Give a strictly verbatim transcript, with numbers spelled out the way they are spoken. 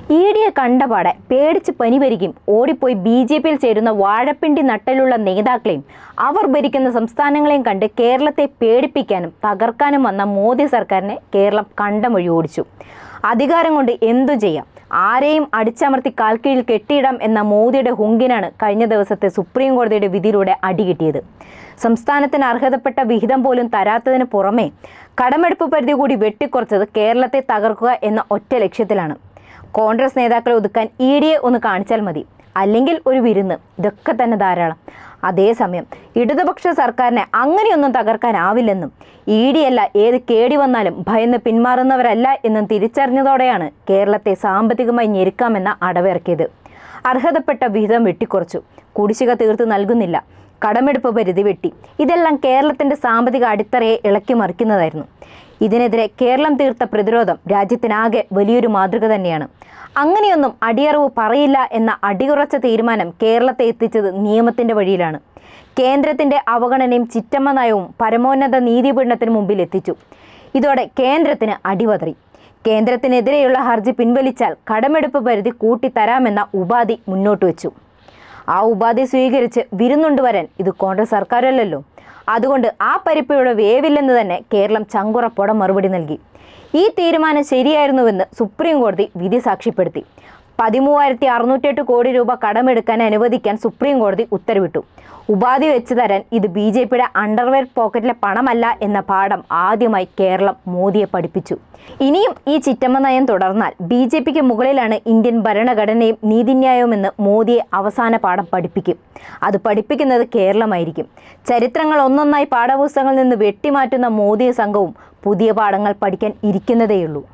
E ഡിയെ കണ്ടപാടെ പേടിച്ച് പനിവരികയും ഓടിപ്പോയി B J പിയിൽ ചേരുന്ന വാഴപ്പിണ്ടി നട്ടലുള്ള നേതാക്കളെയും അവർ ഭരിക്കുന്ന സംസ്ഥാനങ്ങളെയും കണ്ട് കേരളത്തെ പേടിപ്പിക്കാനും തകർക്കാനും വന്ന മോദി സർക്കാരിനെ കേരളം കണ്ടമൊഴി ഓടിച്ചു. അധികാരം കൊണ്ട് എന്തു ചെയ്യാം, ആരെയും അടിച്ചമർത്തി കാൽക്കീഴിൽ കെട്ടിയിടാം എന്ന മോദിയുടെ ഹുങ്കിനാണ് കഴിഞ്ഞ ദിവസത്തെ സുപ്രീം കോടതിയുടെ വിധിയിലൂടെ അടികിട്ടിയത്. സംസ്ഥാനത്തിന് അർഹതപ്പെട്ട വിഹിതം പോലും തരാത്തതിന് പുറമെ കടമെടുപ്പ് പരിധി കൂടി വെട്ടിക്കുറച്ചത് കേരളത്തെ തകർക്കുക എന്ന ഒറ്റ ലക്ഷ്യത്തിലാണ്. കോൺഗ്രസ് നേതാക്കളെ ഒതുക്കാൻ ഇ ഡിയെ ഒന്ന് കാണിച്ചാൽ മതി, അല്ലെങ്കിൽ ഒരു വിരുന്ന്, ഇതൊക്കെ തന്നെ ധാരാളം. അതേസമയം ഇടതുപക്ഷ സർക്കാരിനെ അങ്ങനെയൊന്നും തകർക്കാനാവില്ലെന്നും ഇ ഡി അല്ല ഏത് കേടി വന്നാലും ഭയന്ന് പിന്മാറുന്നവരല്ല എന്നും തിരിച്ചറിഞ്ഞതോടെയാണ് കേരളത്തെ സാമ്പത്തികമായി ഞെരുക്കാമെന്ന അടവിറക്കിയത്. അർഹതപ്പെട്ട വിഹിതം വെട്ടിക്കുറച്ചു, കുടിശ്ശിക തീർത്തു നൽകുന്നില്ല, കടമെടുപ്പ് പരിധി വെട്ടി. ഇതെല്ലാം കേരളത്തിൻ്റെ സാമ്പത്തിക അടിത്തറയെ ഇളക്കി മറിക്കുന്നതായിരുന്നു. ഇതിനെതിരെ കേരളം തീർത്ത പ്രതിരോധം രാജ്യത്തിനാകെ വലിയൊരു മാതൃക തന്നെയാണ്. അങ്ങനെയൊന്നും അടിയറവ് പറയില്ല എന്ന അടിയുറച്ച തീരുമാനം കേരളത്തെ എത്തിച്ചത് നിയമത്തിൻ്റെ വഴിയിലാണ്. കേന്ദ്രത്തിൻ്റെ അവഗണനയും ചിറ്റമ്മ നയവും പരമോന്നത നീതിപീഠനത്തിന് മുമ്പിൽ എത്തിച്ചു. ഇതോടെ കേന്ദ്രത്തിന് അടിവതറി. കേന്ദ്രത്തിനെതിരെയുള്ള ഹർജി പിൻവലിച്ചാൽ കടമെടുപ്പ് പരിധി കൂട്ടിത്തരാമെന്ന ഉപാധി മുന്നോട്ട് വെച്ചു. ആ ഉപാധി സ്വീകരിച്ച് വിരുന്നുണ്ട് വരാൻ ഇത് കോൺഗ്രസ് സർക്കാരല്ലല്ലോ. അതുകൊണ്ട് ആ പരിപ്പയുടെ വേവില്ലെന്ന് തന്നെ കേരളം ചങ്കുറപ്പോടെ മറുപടി നൽകി. ഈ തീരുമാനം ശരിയായിരുന്നുവെന്ന് സുപ്രീം കോടതി വിധി സാക്ഷ്യപ്പെടുത്തി. പതിമൂവായിരത്തി അറുന്നൂറ്റെട്ട് കോടി രൂപ കടമെടുക്കാൻ അനുവദിക്കാൻ സുപ്രീം കോടതി ഉത്തരവിട്ടു. ഉപാധി വെച്ച് തരാൻ ഇത് ബി ജെ പിയുടെ അണ്ടർവെയർ പോക്കറ്റിലെ പണമല്ല എന്ന പാഠം ആദ്യമായി കേരളം മോദിയെ പഠിപ്പിച്ചു. ഇനിയും ഈ ചിറ്റമ്മ നയം തുടർന്നാൽ ബി ജെ പിക്ക് മുകളിലാണ് ഇന്ത്യൻ ഭരണഘടനയും നീതിന്യായവുമെന്ന് മോദിയെ അവസാന പാഠം പഠിപ്പിക്കും. അത് പഠിപ്പിക്കുന്നത് കേരളമായിരിക്കും. ചരിത്രങ്ങൾ ഒന്നൊന്നായി പാഠപുസ്തകങ്ങളിൽ നിന്ന് വെട്ടിമാറ്റുന്ന മോദി സംഘവും പുതിയ പാഠങ്ങൾ പഠിക്കാൻ ഇരിക്കുന്നതേയുള്ളൂ.